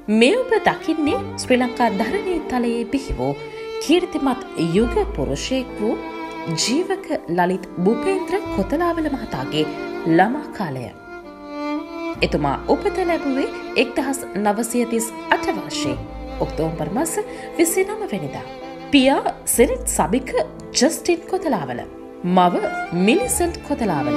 මේ ඔබ දකින්නේ ශ්‍රී ලංකා ධරණී තලයේ බිහි වූ කීර්තිමත් යුග පුරුෂයෙක් වූ ජීවක ලලිත් බුපේන්ද්‍ර කොතලාවල මහතාගේ ළමා කාලය. එතුමා උපත ලැබුවේ 1938 වර්ෂයේ ඔක්තෝබර් මාස 29 වෙනිදා. පියා සෙනෙට් සභික ජස්ටින් කොතලාවල, මව මිලිසන්ට් කොතලාවල.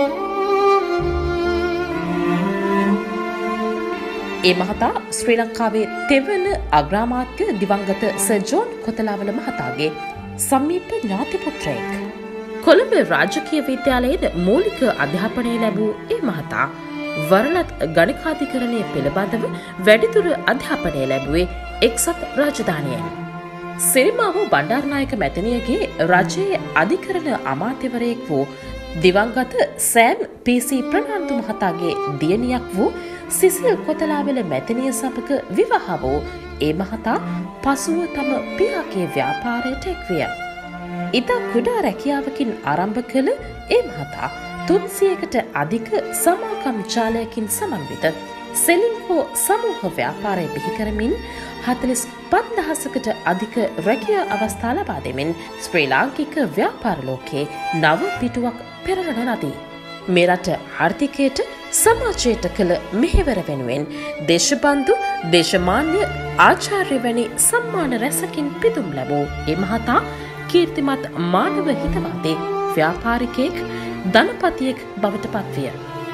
ඒ මහතා ශ්‍රී ලංකාවේ තෙවන අග්‍රාමාත්‍ය දිවංගත සර් ජෝන් කොතලාවල මහතාගේ සමීප ඥාති පුත්‍රයෙක්. කොළඹ රාජකීය විද්‍යාලයේ මූලික අධ්‍යාපනය ලැබූ ඒ මහතා වරලත් ගණිකාධිකරණය පිළිබඳව වැඩිදුර අධ්‍යාපනය ලැබුවේ එක්සත් රාජධානියෙන්. සිරිමාවෝ බණ්ඩාරනායක මැතිනියගේ රජයේ අධිකරණ අමාත්‍යවරයෙක් වූ දිවංගත සෑම් පී.සී. ප්‍රනාන්දු මහතාගේ දියණියක් වූ සිසිල් කොතලාවල මැතිනිය සමග විවාහ වූ ඒ මහතා පසුව තම පියාගේ ව්‍යාපාරයට එක්විය. ඉතා කුඩා රැකියාවකින් ආරම්භ කළ ඒ මහතා 300කට අධික සමාගම් ජාලයකින් සමන්විත සෙලින්කෝ සමූහ ව්‍යාපාරය බිහි කරමින් 45,000කට අධික රැකියා අවස්ථා ලබා දෙමින් ශ්‍රී ලාංකික ව්‍යාපාර ලෝකයේ නව පිටුවක් පෙරලන ලදී. මේ රට ආර්ථිකයට සමාජයට කළ මෙහෙවර වෙනුවෙන් දේශබන්දු, දේශමාන්‍ය, ආචාර්ය වැනි සම්මාන රැසකින් පිදුම් ලැබූ ඒ මහතා කීර්තිමත් මානව හිතවාදී ව්‍යාපාරිකයෙක්, ධනපතියෙක් බවට පත්විය.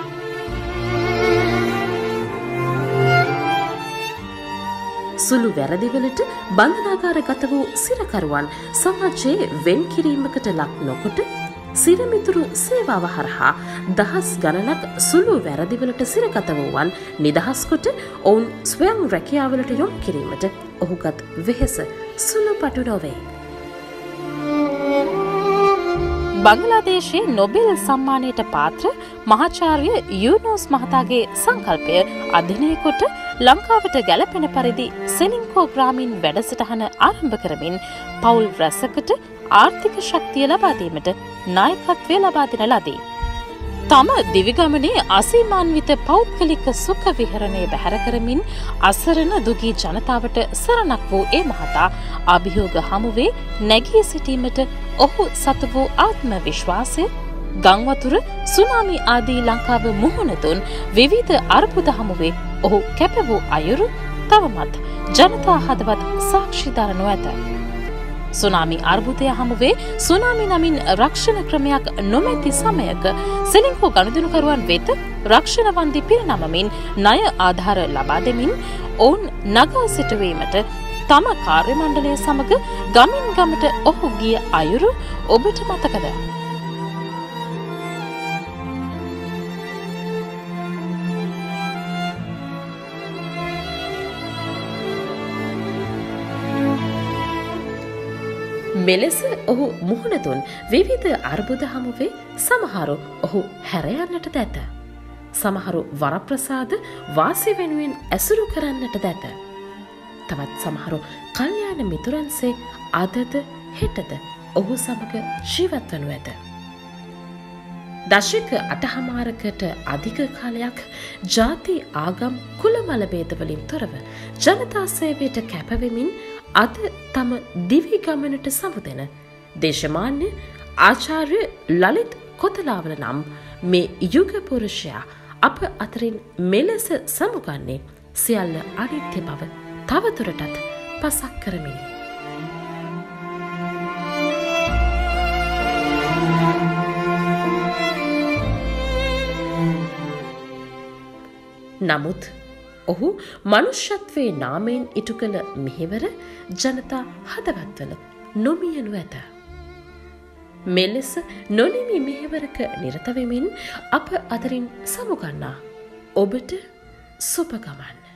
සුළු වැරදිවලට බන්ධනාගාරගත වූ සිරකරුවන් සමාජයේ වෙන් කිරීමකට ලක් නොකොට සිරමිතුරු සේවාව හරහා දහස් ගණනක් සුළු වැරදිවලට සිරගත වූවන් නිදහස් කොට ඔවුන් ස්වයං රැකියාවලට යොමු කිරීමට ඔහුගත් වෙහෙස සුළුපටු නොවේ. බංග්ලාදේශයේ නොබෙල් සම්මානයට පාත්‍ර මහාචාර්ය යූනස් මහතාගේ සංකල්පය අධ්‍යයනය කොට ලංකාවට ගැලපෙන පරිදි සෙලින්කෝ ග්‍රාමීන් වැඩසටහන ආරම්භ කරමින් පවුල් රැසකට ආර්ථික ශක්තිය ලබා දීමට නායකත්වය ලබා දෙන ලදී. තම දිවිගමනේ අසීමාන්විත පෞද්ගලික සුඛ විහරණය බැහැර කරමින් අසරණ දුගී ජනතාවට සරණක් වූ ඒ මහතා අභියෝග හමුවේ නැගී සිටීමට ඔහු සතු වූ ආත්ම විශ්වාසය, ගංවතුර, සුනාමි ආදී ලංකාව මුහුණ දුන් විවිධ අර්බුද හමුවේ ඔහු කැප වූ අයුරු තවමත් ජනතා හදවත් සාක්ෂි දරනු ඇත. සුනාමි අර්බුදය හමුවේ සුනාමි නමින් රක්ෂණ ක්‍රමයක් නොමැති සමයක සෙලින්කෝ ගනුදෙනුකරුවන් වෙත රක්ෂණ වන්දි පිරිනමමින් ණය ආධාර ලබා දෙමින් ඔවුන් නගා සිටුවීමට තම කාර්ය මණ්ඩලය සමග ගමින් ගමට ඔහු ගිය අයුරු ඔබට මතකද? මෙලෙස ඔහු මුහුණ දුන් විවිධ අර්බුද හමුවේ සමහරු ඔහු හැර යන්නට දැත. සමහරු වරප්‍රසාද වාසි වෙනුවෙන් ඇසුරු කරන්නට දැත. තවත් සමහරු කල්යාණ මිතුරන්සේ අදද හෙටද ඔහු සමග ජීවත් වනු ඇත. දශක 8මාරකට අධික කාලයක් ජාති, ආගම්, කුලමල භේදවලින් තොරව ජනතා සේවයට කැපවෙමින් අද තම දිවි ගමනට සමුදෙන දේශමාන්‍ය ආචාර්ය ලලිත් කොතලාවල නම් මේ යුග පුරුෂයා අප අතරින් මෙලෙස සමුගන්නේ සියල්ල අනිත්‍ය බව තවදුරටත් පසක් කරමිනි. නමුත් ඔහු මනුෂ්‍යත්වයේ නාමයෙන් ඉටු කළ මෙහෙවර ජනතා හදවත්වල නොමියනු ඇත. මෙලෙස නොනිමි මෙහෙවරක නිරත වෙමින් අප අතරින් සමුගන්නා ඔබට සුබ ගමන්.